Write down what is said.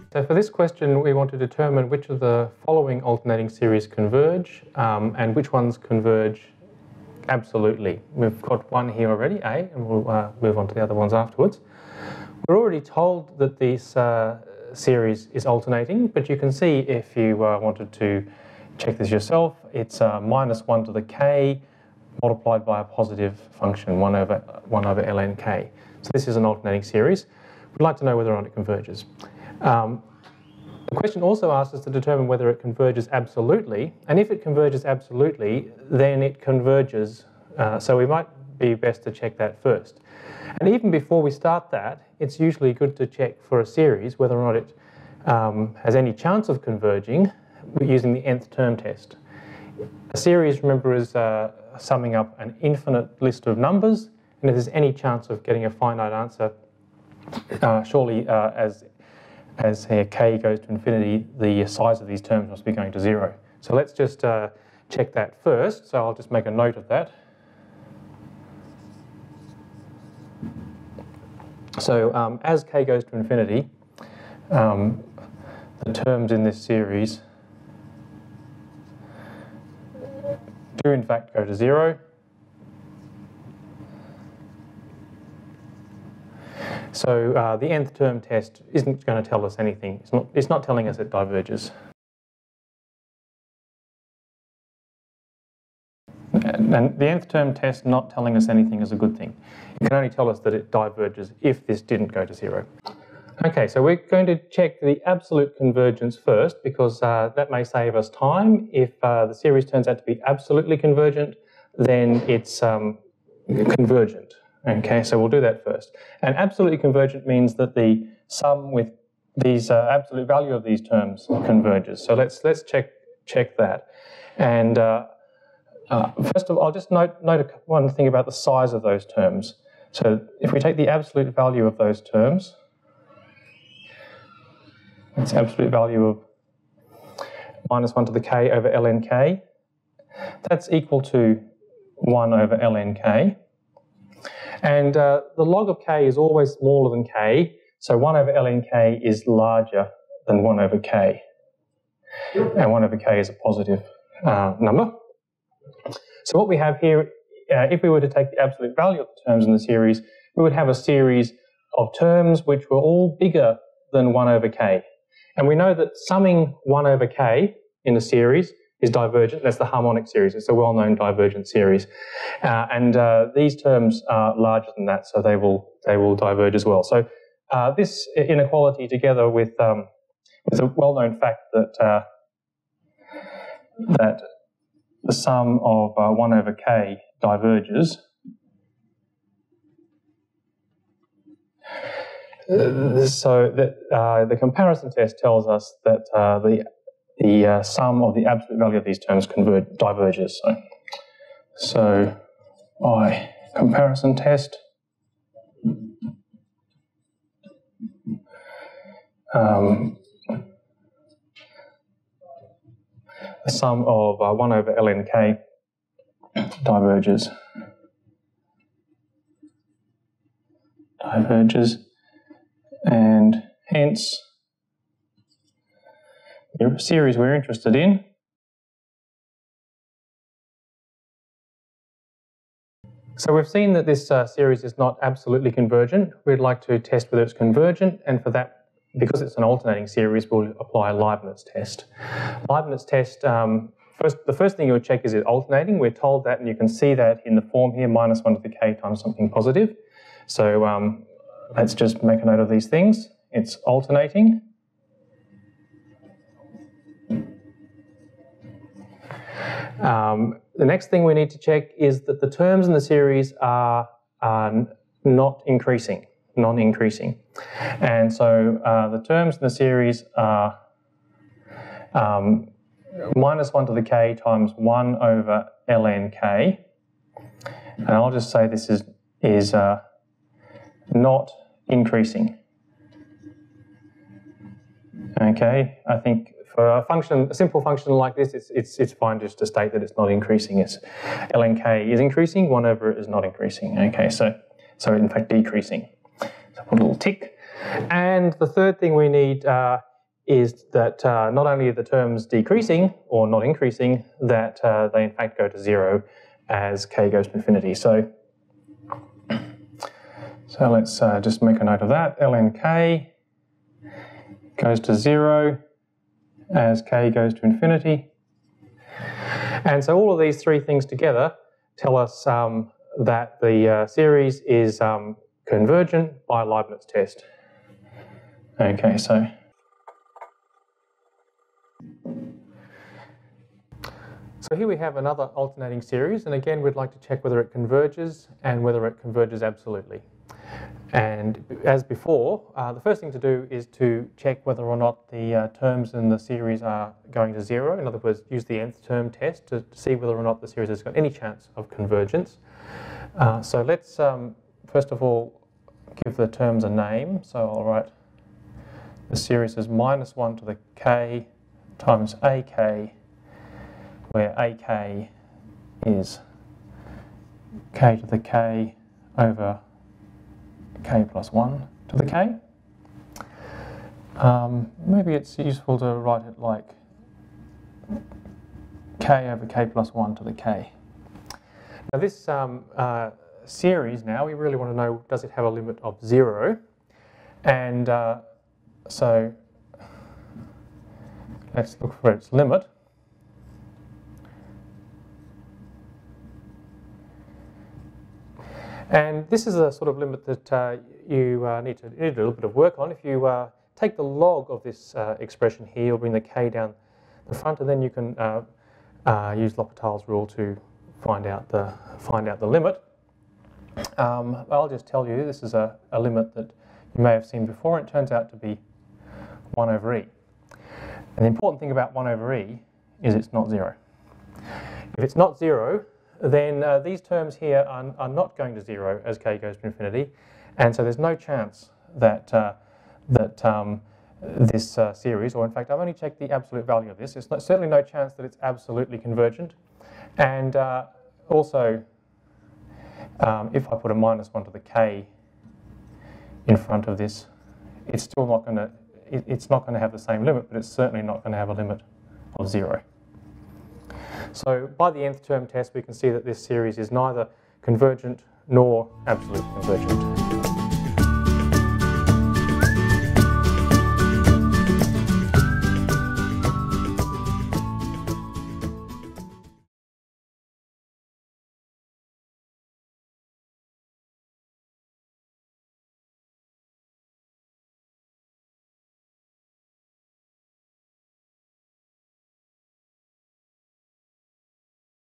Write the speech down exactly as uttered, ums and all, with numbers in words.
So for this question, we want to determine which of the following alternating series converge um, and which ones converge absolutely. We've got one here already, A, and we'll uh, move on to the other ones afterwards. We're already told that this uh, series is alternating, but you can see if you uh, wanted to check this yourself, it's uh, minus one to the k multiplied by a positive function, one over, one over ln k. So this is an alternating series. We'd like to know whether or not it converges. Um, the question also asks us to determine whether it converges absolutely, and if it converges absolutely, then it converges. Uh, so we might be best to check that first. And even before we start that, it's usually good to check for a series whether or not it um, has any chance of converging using the nth term test. A series, remember, is uh, summing up an infinite list of numbers, and if there's any chance of getting a finite answer, uh, surely uh, as, as uh, k goes to infinity, the size of these terms must be going to zero. So let's just uh, check that first, so I'll just make a note of that. So um, as k goes to infinity, um, the terms in this series do in fact go to zero. So uh, the nth term test isn't going to tell us anything. It's not, it's not telling us it diverges. And the nth term test not telling us anything is a good thing. It can only tell us that it diverges if this didn't go to zero. Okay, so we're going to check the absolute convergence first, because uh, that may save us time. If uh, the series turns out to be absolutely convergent, then it's um, convergent. Okay, so we'll do that first. And absolutely convergent means that the sum with these uh, absolute value of these terms converges. So let's let's check check that. And uh, uh, first of all, I'll just note note one thing about the size of those terms. So if we take the absolute value of those terms, it's absolute value of minus one to the k over ln k. That's equal to one over ln k. And uh, the log of k is always smaller than k, so one over ln k is larger than one over k. And one over k is a positive uh, number. So what we have here, uh, if we were to take the absolute value of the terms in the series, we would have a series of terms which were all bigger than one over k. And we know that summing one over k in a series is divergent. That's the harmonic series. It's a well-known divergent series. Uh, and uh, these terms are larger than that, so they will, they will diverge as well. So uh, this inequality, together with, um, with a well-known fact that, uh, that the sum of uh, one over k diverges, Uh, so that uh, the comparison test tells us that uh, the the uh, sum of the absolute value of these terms converge, diverges. So, so by comparison test, um, the sum of uh, one over ln k diverges. Diverges. And hence, the series we're interested in so we've seen that this uh, series is not absolutely convergent. We'd like to test whether it's convergent, and for that, because it's an alternating series, we'll apply a Leibniz test. Leibniz test, um, first, the first thing you would check is it alternating. We're told that, and you can see that in the form here, minus one to the k times something positive. So um, let's just make a note of these things. It's alternating. Um, the next thing we need to check is that the terms in the series are, are not increasing, non-increasing. And so uh, the terms in the series are um, minus one to the k times one over ln k. And I'll just say this is, is uh, not increasing. Okay, I think for a function, a simple function like this, it's, it's, it's fine just to state that it's not increasing. It's ln k is increasing, one over it is not increasing. Okay, so, so in fact decreasing. So put a little tick. And the third thing we need uh, is that uh, not only are the terms decreasing or not increasing, that uh, they in fact go to zero as k goes to infinity. So, so let's uh, just make a note of that. Ln k goes to zero as k goes to infinity. And so all of these three things together tell us um, that the uh, series is um, convergent by Leibniz test. Okay, so so here we have another alternating series, and again we'd like to check whether it converges and whether it converges absolutely. And as before, uh, the first thing to do is to check whether or not the uh, terms in the series are going to zero. In other words, use the nth term test to see whether or not the series has got any chance of convergence. Uh, so let's um, first of all give the terms a name. So I'll write the series as minus one to the k times ak, where ak is k to the k over k plus one to the k. Um, maybe it's useful to write it like k over k plus one to the k. Now this um, uh, series now, we really want to know, does it have a limit of zero? And uh, so let's look for its limit. And this is a sort of limit that uh, you uh, need, to, need to do a little bit of work on. If you uh, take the log of this uh, expression here, you'll bring the k down the front, and then you can uh, uh, use L'Hopital's rule to find out the, find out the limit. Um, I'll just tell you this is a, a limit that you may have seen before. It turns out to be one over e. And the important thing about one over e is it's not zero. If it's not zero, then uh, these terms here are, are not going to zero as k goes to infinity, and so there's no chance that uh, that um, this uh, series, or in fact I've only checked the absolute value of this, there's not, certainly no chance that it's absolutely convergent, and uh, also um, if I put a minus one to the k in front of this, it's still not going to it, it's not going to have the same limit, but it's certainly not going to have a limit of zero. So by the nth term test, we can see that this series is neither convergent nor absolutely convergent.